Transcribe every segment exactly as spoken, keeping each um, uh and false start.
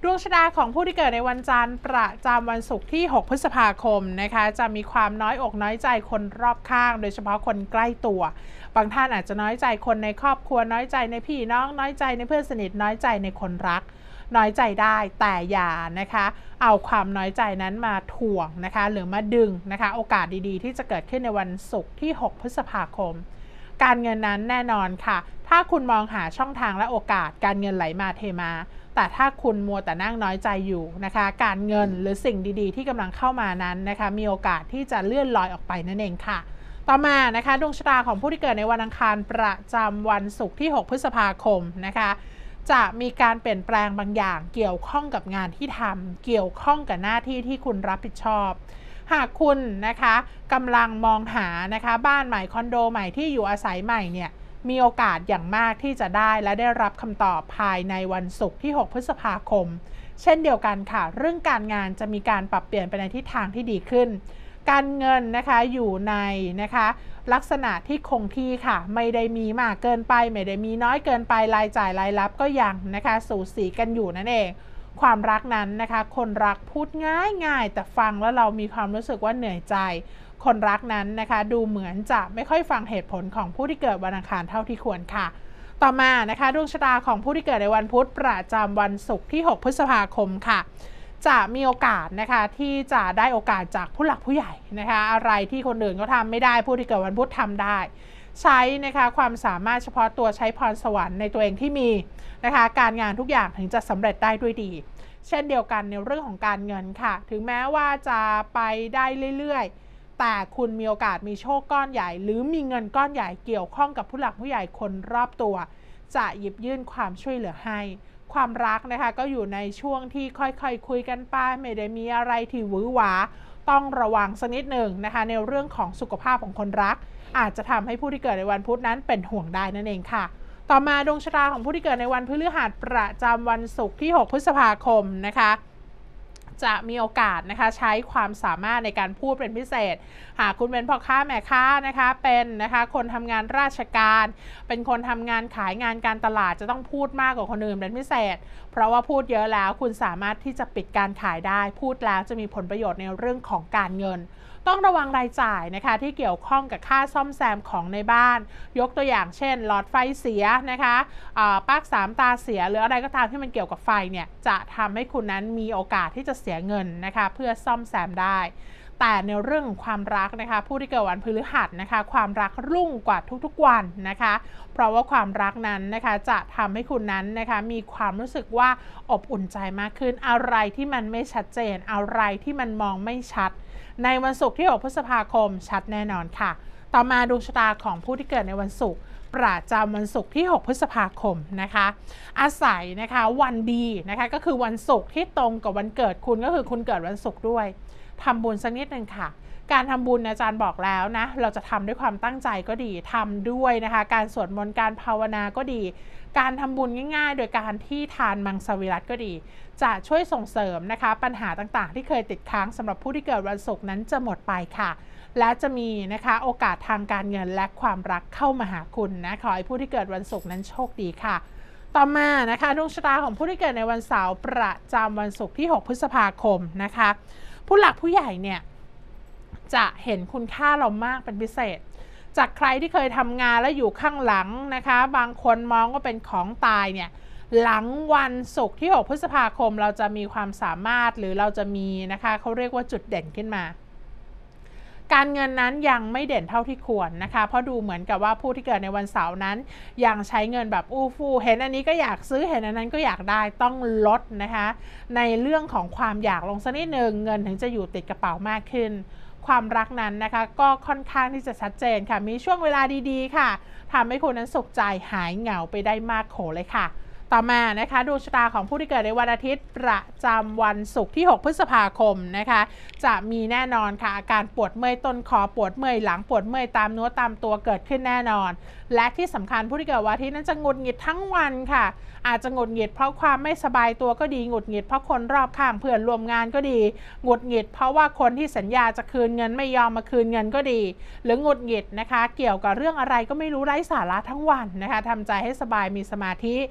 ดวงชะตาของผู้ที่เกิดในวันจันทร์ประจำวันศุกร์ที่หกพฤษภาคมนะคะจะมีความน้อยอกน้อยใจคนรอบข้างโดยเฉพาะคนใกล้ตัวบางท่านอาจจะน้อยใจคนในครอบครัวน้อยใจในพี่น้องน้อยใจในเพื่อนสนิทน้อยใจในคนรักน้อยใจได้แต่อย่านะคะเอาความน้อยใจนั้นมาถ่วงนะคะหรือมาดึงนะคะโอกาสดีๆที่จะเกิดขึ้นในวันศุกร์ที่หกพฤษภาคมการเงินนั้นแน่นอนค่ะถ้าคุณมองหาช่องทางและโอกาสการเงินไหลมาเทมาแต่ถ้าคุณมัวแต่นั่งน้อยใจอยู่นะคะการเงินหรือสิ่งดีๆที่กำลังเข้ามานั้นนะคะมีโอกาสที่จะเลื่อนลอยออกไปนั่นเองค่ะต่อมานะคะดวงชะตาของผู้ที่เกิดในวันอังคารประจำวันศุกร์ที่หกพฤษภาคมนะคะจะมีการเปลี่ยนแปลงบางอย่างเกี่ยวข้องกับงานที่ทำเกี่ยวข้องกับหน้าที่ที่คุณรับผิดชอบหากคุณนะคะกำลังมองหานะคะบ้านใหม่คอนโดใหม่ที่อยู่อาศัยใหม่เนี่ยมีโอกาสอย่างมากที่จะได้และได้รับคำตอบภายในวันศุกร์ที่หกพฤษภาคมเช่นเดียวกันค่ะเรื่องการงานจะมีการปรับเปลี่ยนไปในทิศทางที่ดีขึ้นการเงินนะคะอยู่ในนะคะลักษณะที่คงที่ค่ะไม่ได้มีมากเกินไปไม่ได้มีน้อยเกินไปรายจ่ายรายรับก็ยังนะคะสูสีกันอยู่นั่นเองความรักนั้นนะคะคนรักพูดง่ายง่ายแต่ฟังแล้วเรามีความรู้สึกว่าเหนื่อยใจคนรักนั้นนะคะดูเหมือนจะไม่ค่อยฟังเหตุผลของผู้ที่เกิดวันอังคารเท่าที่ควรค่ะต่อมานะคะดวงชะตาของผู้ที่เกิดในวันพุธประจำวันศุกร์ที่หกพฤษภาคมค่ะจะมีโอกาสนะคะที่จะได้โอกาสจากผู้หลักผู้ใหญ่นะคะอะไรที่คนอื่นเขาทำไม่ได้ผู้ที่เกิดวันพุธทำได้ใช้นะคะความสามารถเฉพาะตัวใช้พรสวรรค์ในตัวเองที่มีนะคะการงานทุกอย่างถึงจะสำเร็จได้ด้วยดีเช่นเดียวกันในเรื่องของการเงินค่ะถึงแม้ว่าจะไปได้เรื่อยๆแต่คุณมีโอกาสมีโชคก้อนใหญ่หรือมีเงินก้อนใหญ่เกี่ยวข้องกับผู้หลักผู้ใหญ่คนรอบตัวจะหยิบยื่นความช่วยเหลือให้ความรักนะคะก็อยู่ในช่วงที่ค่อยๆ ค, คุยกันไปไม่ได้มีอะไรที่หวือหวาต้องระวังสักนิดหนึ่งนะคะในเรื่องของสุขภาพของคนรักอาจจะทำให้ผู้ที่เกิดในวันพุธนั้นเป็นห่วงได้นั่นเองค่ะต่อมาดวงชะตาของผู้ที่เกิดในวันพฤหัสประจำวันศุกร์ที่หกพฤษภาคมนะคะจะมีโอกาสนะคะใช้ความสามารถในการพูดเป็นพิเศษหากคุณเป็นพ่อค้าแม่ค้านะคะเป็นนะคะคนทำงานราชการเป็นคนทำงานขายงานการตลาดจะต้องพูดมากกว่าคนอื่นเป็นพิเศษเพราะว่าพูดเยอะแล้วคุณสามารถที่จะปิดการขายได้พูดแล้วจะมีผลประโยชน์ในเรื่องของการเงินต้องระวังรายจ่ายนะคะที่เกี่ยวข้องกับค่าซ่อมแซมของในบ้านยกตัวอย่างเช่นหลอดไฟเสียนะคะปลั๊กสามตาเสียหรืออะไรก็ตามที่มันเกี่ยวกับไฟเนี่ยจะทำให้คุณนั้นมีโอกาสที่จะเสียเงินนะคะเพื่อซ่อมแซมได้แต่ในเรื่องของความรักนะคะผู้ที่เกิดวันพฤหัสนะคะความรักรุ่งกว่าทุกๆวันนะคะเพราะว่าความรักนั้นนะคะจะทำให้คุณนั้นนะคะมีความรู้สึกว่าอบอุ่นใจมากขึ้นอะไรที่มันไม่ชัดเจนอะไรที่มันมองไม่ชัดในวันศุกร์ที่หกพฤษภาคมชัดแน่นอนค่ะต่อมาดวงชะตาของผู้ที่เกิดในวันศุกร์ประจำวันศุกร์ที่หกพฤษภาคมนะคะอาศัยนะคะวันดีนะคะก็คือวันศุกร์ที่ตรงกับวันเกิดคุณก็คือคุณเกิดวันศุกร์ด้วยทำบุญสักนิดนึงค่ะการทำบุญอาจารย์บอกแล้วนะเราจะทำด้วยความตั้งใจก็ดีทำด้วยนะคะการสวดมนต์การภาวนาก็ดีการทำบุญง่ายๆโดยการที่ทานมังสวิรัติก็ดีจะช่วยส่งเสริมนะคะปัญหาต่างๆที่เคยติดค้างสำหรับผู้ที่เกิดวันศุกร์นั้นจะหมดไปค่ะและจะมีนะคะโอกาสทางการเงินและความรักเข้ามาหาคุณนะขอให้ผู้ที่เกิดวันศุกร์นั้นโชคดีค่ะต่อมานะคะดวงชะตาของผู้ที่เกิดในวันเสาร์ประจำวันศุกร์ที่หกพฤษภาคมนะคะผู้หลักผู้ใหญ่เนี่ยจะเห็นคุณค่าเรามากเป็นพิเศษจากใครที่เคยทำงานแล้วอยู่ข้างหลังนะคะบางคนมองว่าเป็นของตายเนี่ยหลังวันศุกร์ที่หกพฤษภาคมเราจะมีความสามารถหรือเราจะมีนะคะเขาเรียกว่าจุดเด่นขึ้นมาการเงินนั้นยังไม่เด่นเท่าที่ควรนะคะเพราะดูเหมือนกับว่าผู้ที่เกิดในวันเสาร์นั้นยังใช้เงินแบบอู้ฟู่เห็นอันนี้ก็อยากซื้อเห็นอันนั้นก็อยากได้ต้องลดนะคะในเรื่องของความอยากลงสักนิดนึงเงินถึงจะอยู่ติดกระเป๋ามากขึ้นความรักนั้นนะคะก็ค่อนข้างที่จะชัดเจนค่ะมีช่วงเวลาดีๆค่ะทำให้คุณนั้นสุขใจหายเหงาไปได้มากโขเลยค่ะต่อมานะคะดวงชะตาของผู้ที่เกิดในวันอาทิตย์ประจำวันศุกร์ที่หกพฤษภาคมนะคะจะมีแน่นอนค่ะอาการปวดเมื่อยต้นคอปวดเมื่อยหลังปวดเมื่อยตามเนื้อตามตัวเกิดขึ้นแน่นอนและที่สำคัญผู้ที่เกิดวันอาทิตย์นั้นจะหงุดหงิดทั้งวันค่ะอาจจะหงุดหงิดเพราะความไม่สบายตัวก็ดีหงุดหงิดเพราะคนรอบข้างเพื่อนร่วมงานก็ดีหงุดหงิดเพราะว่าคนที่สัญญาจะคืนเงินไม่ยอมมาคืนเงินก็ดีหรือหงุดหงิดนะคะเกี่ยวกับเรื่องอะไรก็ไม่รู้ไร้สาระทั้งวันนะคะทำใจให้สบายมีสมาธิ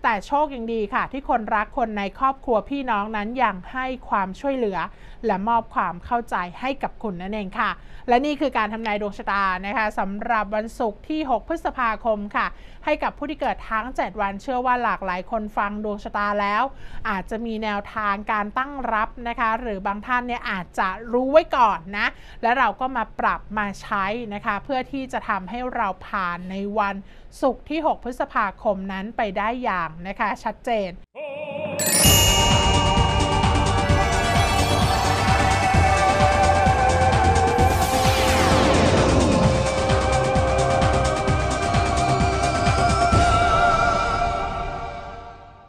แต่โชคยังดีค่ะที่คนรักคนในครอบครัวพี่น้องนั้นยังให้ความช่วยเหลือและมอบความเข้าใจให้กับคุณนั่นเองค่ะและนี่คือการทำนายดวงชะตานะคะสำหรับวันศุกร์ที่หกพฤษภาคมค่ะให้กับผู้ที่เกิดทั้งเจ็ดวันเชื่อว่าหลากหลายคนฟังดวงชะตาแล้วอาจจะมีแนวทางการตั้งรับนะคะหรือบางท่านเนี่ยอาจจะรู้ไว้ก่อนนะและเราก็มาปรับมาใช้นะคะเพื่อที่จะทำให้เราผ่านในวันศุกร์ที่หกพฤษภาคมนั้นไปได้อย่างนะคะชัดเจน